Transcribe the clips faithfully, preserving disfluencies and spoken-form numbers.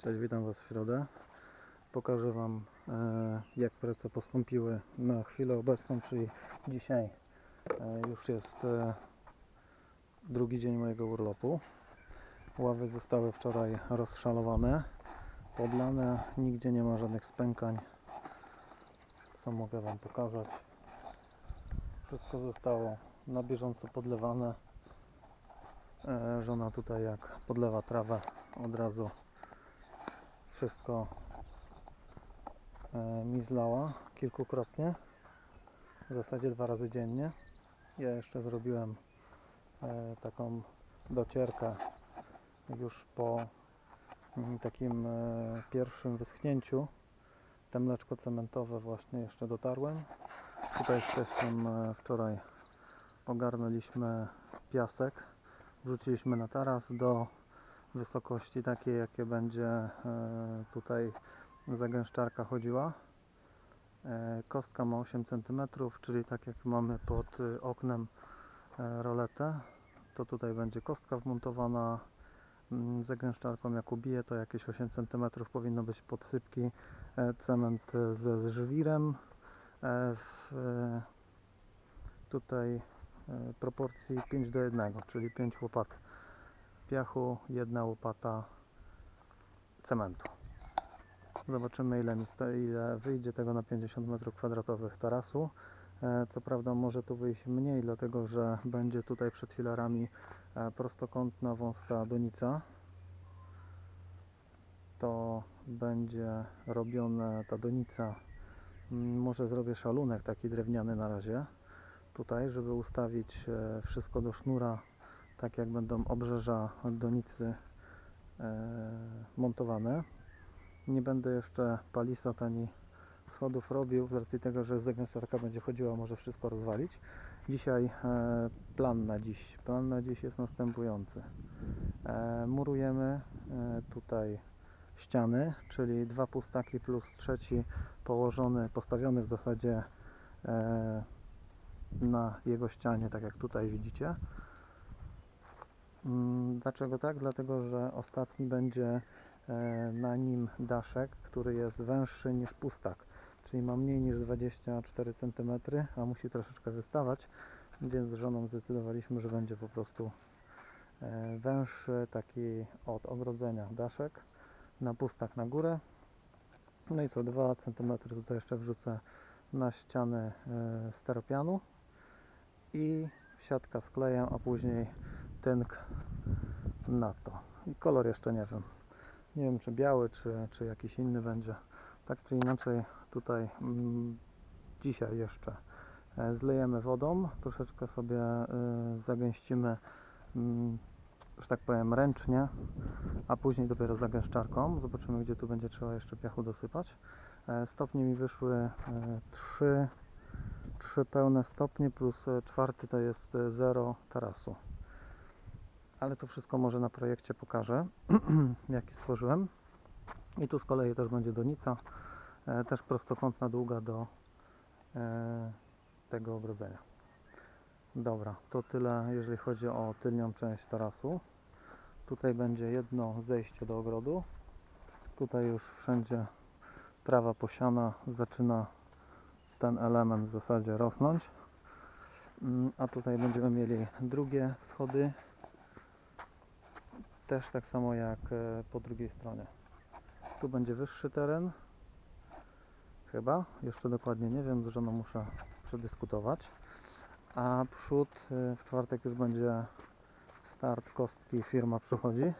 Cześć, witam Was w środę. Pokażę Wam, e, jak prace postąpiły na chwilę obecną, czyli dzisiaj e, już jest e, drugi dzień mojego urlopu. Ławy zostały wczoraj rozszalowane, podlane, nigdzie nie ma żadnych spękań, co mogę Wam pokazać. Wszystko zostało na bieżąco podlewane. E, żona tutaj jak podlewa trawę, od razu wszystko mi zlała kilkukrotnie, w zasadzie dwa razy dziennie. Ja jeszcze zrobiłem e, taką docierkę już po m, takim e, pierwszym wyschnięciu. Te mleczko cementowe właśnie jeszcze dotarłem. Tutaj z teściem e, wczoraj ogarnęliśmy piasek, wrzuciliśmy na taras do wysokości takiej, jakie będzie e, tutaj zagęszczarka chodziła. Kostka ma osiem centymetrów, czyli tak jak mamy pod oknem roletę, to tutaj będzie kostka wmontowana. Zagęszczarką jak ubiję, to jakieś osiem centymetrów powinno być podsypki. Cement ze żwirem w tutaj proporcji pięć do jednego, czyli pięć łopat piachu, jedna łopata cementu. Zobaczymy, ile, mi stoi, ile wyjdzie tego na pięćdziesiąt metrów kwadratowych tarasu. E, co prawda może tu wyjść mniej, dlatego że będzie tutaj przed filarami e, prostokątna, wąska donica. To będzie robione, ta donica, m, może zrobię szalunek taki drewniany na razie tutaj, żeby ustawić e, wszystko do sznura, tak jak będą obrzeża donicy e, montowane. Nie będę jeszcze palisad ani schodów robił, z racji tego, że zagęszczarka będzie chodziła, może wszystko rozwalić. Dzisiaj e, plan na dziś. Plan na dziś jest następujący. E, murujemy e, tutaj ściany, czyli dwa pustaki plus trzeci położony, postawiony w zasadzie e, na jego ścianie, tak jak tutaj widzicie. Dlaczego tak? Dlatego, że ostatni będzie na nim daszek, który jest węższy niż pustak, czyli ma mniej niż dwadzieścia cztery centymetry, a musi troszeczkę wystawać, więc z żoną zdecydowaliśmy, że będzie po prostu węższy, taki od ogrodzenia daszek, na pustak na górę. No i co, dwa centymetry tutaj jeszcze wrzucę na ściany steropianu i siatka sklejam, a później tynk na to. I kolor jeszcze nie wiem. Nie wiem, czy biały, czy, czy jakiś inny będzie. Tak czy inaczej, tutaj mm, dzisiaj jeszcze e, zlejemy wodą, troszeczkę sobie y, zagęścimy, mm, że tak powiem, ręcznie, a później dopiero zagęszczarką. Zobaczymy, gdzie tu będzie trzeba jeszcze piachu dosypać. E, stopnie mi wyszły e, trzy, trzy pełne stopnie, plus czwarty to jest zero tarasu. Ale to wszystko może na projekcie pokażę, jaki stworzyłem. I tu z kolei też będzie donica, e, też prostokątna, długa do e, tego ogrodzenia. Dobra, to tyle, jeżeli chodzi o tylnią część tarasu. Tutaj będzie jedno zejście do ogrodu. Tutaj już wszędzie trawa posiana, zaczyna ten element w zasadzie rosnąć. A tutaj będziemy mieli drugie schody, też tak samo jak po drugiej stronie. Tu będzie wyższy teren, chyba, jeszcze dokładnie nie wiem, z żoną muszę przedyskutować. A przód w czwartek już będzie start kostki, firma przychodzi.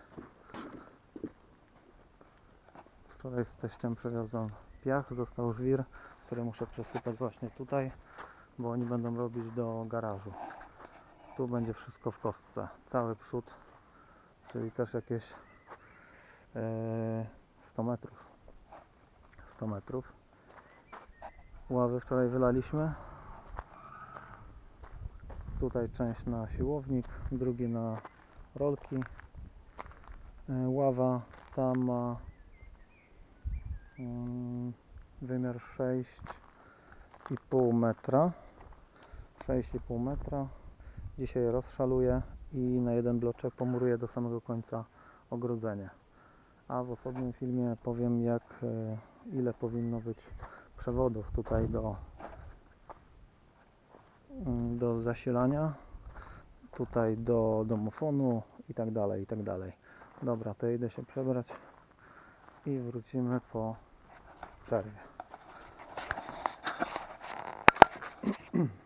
Wczoraj z teściem przywiozłem piach, został żwir, który muszę przesypać właśnie tutaj, bo oni będą robić do garażu. Tu będzie wszystko w kostce, cały przód, czyli też jakieś sto metrów. sto metrów. Ławy wczoraj wylaliśmy. Tutaj część na siłownik, drugi na rolki. Ława ta ma wymiar sześć i pół metra. sześć i pół metra. Dzisiaj rozszaluję i na jeden bloczek pomuruję do samego końca ogrodzenia. a w osobnym filmie powiem, jak e, ile powinno być przewodów tutaj do, mm, do zasilania, tutaj do domofonu i tak dalej, i tak dalej. Dobra, to idę się przebrać i wrócimy po przerwie.